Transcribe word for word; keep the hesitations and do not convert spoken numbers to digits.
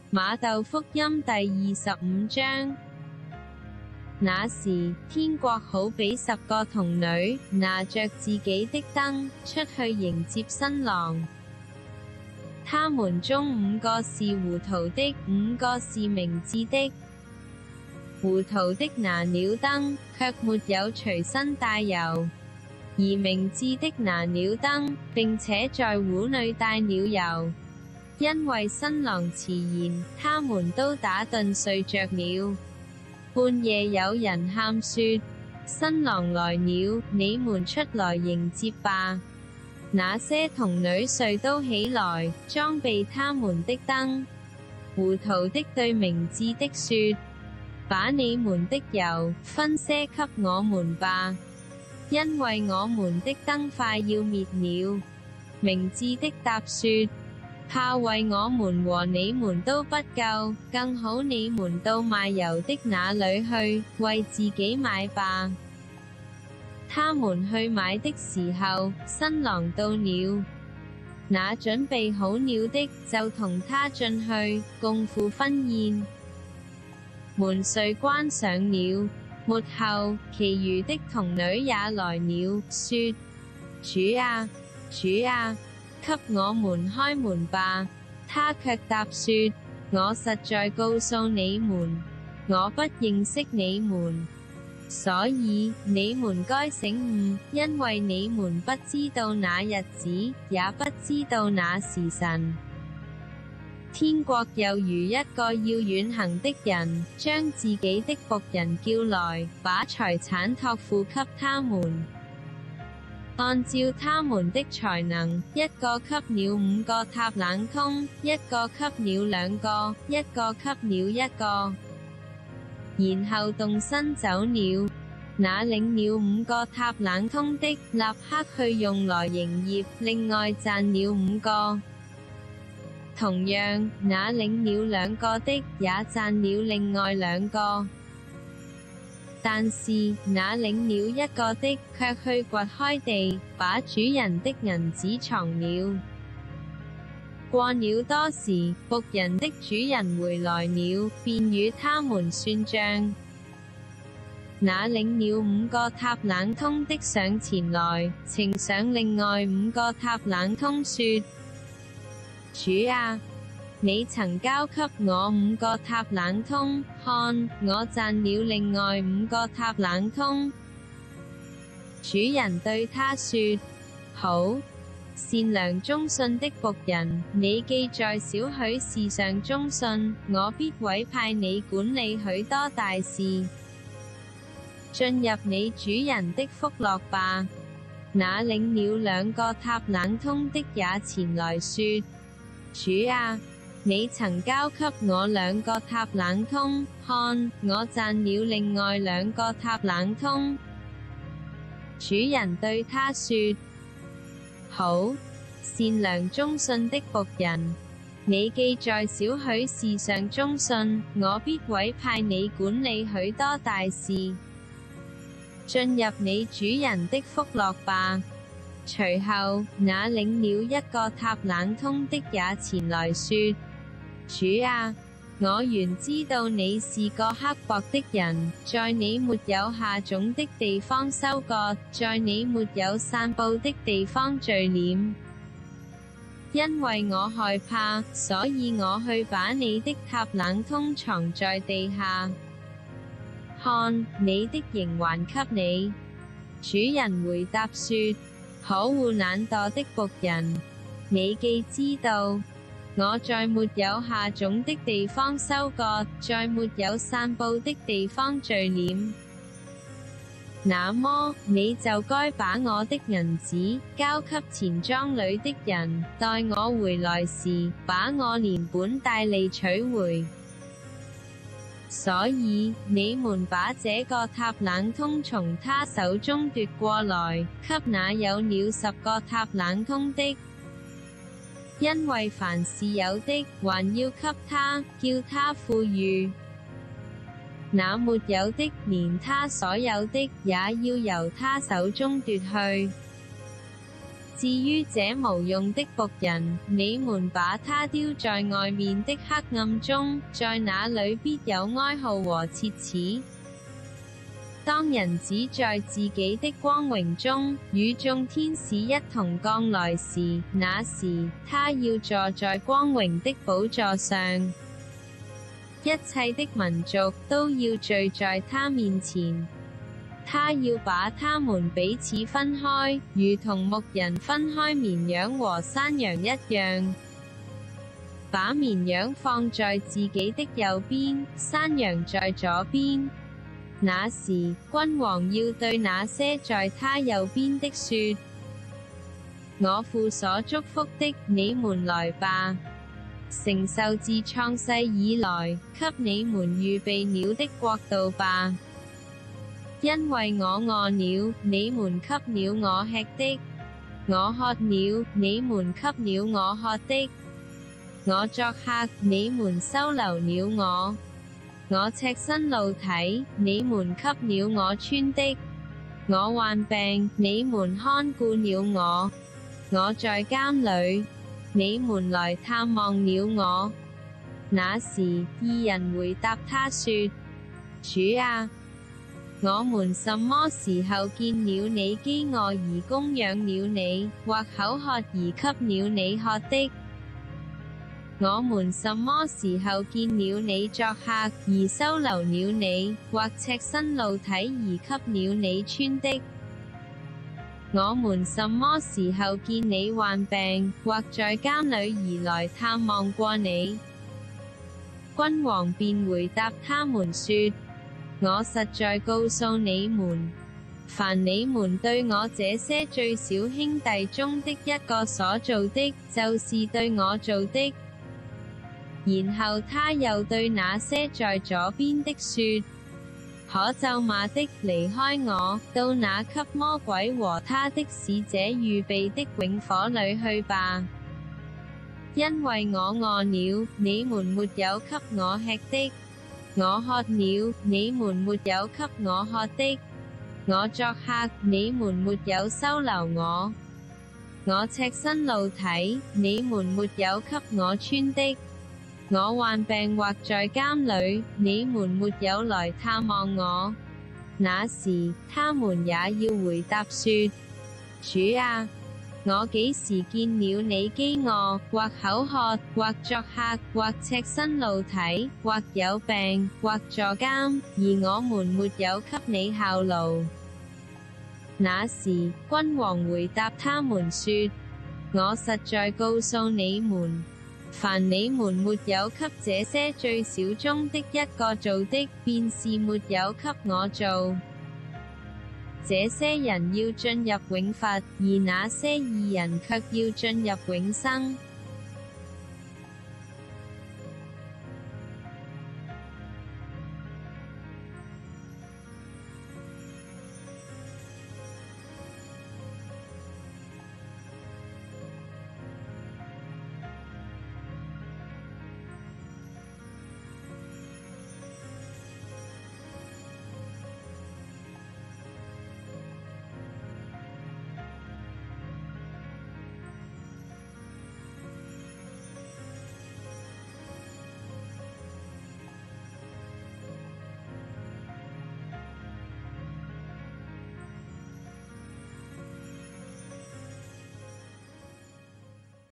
馬竇福音第二十五章。那時，天國好比十個童女，拿着自己的燈，出去迎接新郎。他們中五個是糊塗的，五個是明智的。糊塗的拿了燈，卻沒有隨身帶油；而明智的拿了燈，並且在壺裏帶了油。因為新郎遲延，他們都打盹睡着了。半夜有人喊說：新郎來了，你們出來迎接吧。那些童女遂都起來，裝備他們的燈。糊塗的對明智的說：把你們的油分些給我們吧，因為我們的燈快要滅了。明智的答說：怕為我們和你們都不夠，更好你們到賣油的那裏去，為自己買吧。他們去買的時候，新郎到了，那準備好了的就同他進去，共赴婚宴。門遂關上了。末後，其餘的童女也來了，說：主啊，主啊，給我們開門吧。他卻答說：我實在告訴你們，我不認識你們，所以你們該醒悟，因為你們不知道那日子，也不知道那時辰。天國又如一個要遠行的人，將自己的僕人叫來，把財產託付給他們。按照他們的才能，一個給了五個塔冷通，一個給了兩個，一個給了一個，然後動身走了。那領了五個塔冷通的，立刻去用來營業，另外賺了五個。同樣，那領了兩個的，也賺了另外兩個。但是，那領了一個的，卻去掘開地，把主人的銀子藏了。過了多時，僕人的主人回來了，便與他們算賬。那領了五個塔冷通的上前來，呈上另外五個塔冷通，說：主啊，你曾交給我五個塔冷通，看，我賺了另外五個塔冷通。主人對他說：好，善良忠信的僕人，你既在少許事上忠信，我必委派你管理許多大事。進入你主人的福樂吧。那領了兩個塔冷通的也前來說：主啊，你曾交給我兩個塔冷通，看，我賺了另外兩個塔冷通。主人對他說：好，善良忠信的僕人，你既在少許事上忠信，我必委派你管理許多大事。進入你主人的福樂吧。隨後，那領了一個塔冷通的也前來說：主啊，我原知道你是個刻薄的人，在你沒有下種的地方收割，在你沒有散布的地方聚斂。因為我害怕，所以我去把你的塔冷通藏在地下。看，你的營還給你。主人回答說：可惡懶惰的僕人，你既知道我在沒有下種的地方收割，在沒有散布的地方聚斂，那麼你就該把我的銀子交給錢莊裏的人，待我回來時，把我連本帶利取回。所以你們把這個塔冷通從他手中奪過來，給那有了十個塔冷通的，因為凡是有的，還要給他，叫他富裕；那沒有的，連他所有的，也要由他手中奪去。 至於這無用的僕人，你們把他丟在外面的黑暗中，在那裏必有哀號和切齒。當人子在自己的光榮中，與眾天使一同降來時，那時，他要坐在光榮的寶座上，一切的民族都要聚在他面前。他要把他們彼此分開，如同牧人分開綿羊和山羊一樣，把綿羊放在自己的右邊，山羊在左邊。那時，君王要對那些在他右邊的說：我父所祝福的，你們來吧，承受自創世以來，給你們預備了的國度吧。因為我餓了，你們給了我吃的；我渴了，你們給了我喝的；我作客，你們收留了我；我赤身露體，你們給了我穿的；我患病，你們看顧了我；我在監裏，你們來探望了我。那時，義人回答他說：主啊，我們什麼時候見了你飢餓而供養了你，或口渴而給了你喝的？我們什麼時候見了你作客而收留了你，或赤身露體而給了你穿的？我們什麼時候見你患病，或在監裏而來探望過你？君王便回答他們說：我實在告訴你們，凡你們對我這些最小兄弟中的一個所做的，就是對我做的。然後他又對那些在左邊的說：可咒罵的，離開我，到那給魔鬼和他的使者預備的永火裏去吧。因為我餓了，你們沒有給我吃的；我渴了，你們沒有給我喝的；我作客，你們沒有收留我；我赤身露體，你們沒有給我穿的；我患病或在監裏，你們沒有來探望我。那時，他們也要回答說：主啊，我幾時見了你飢餓，或口渴，或作客，或赤身露體，或有病，或坐監，而我們沒有給你效勞？那時，君王回答他們說：我實在告訴你們，凡你們沒有給這些最小中的一個做的，便是沒有給我做。這些人要進入永罰，而那些義人卻要進入永生。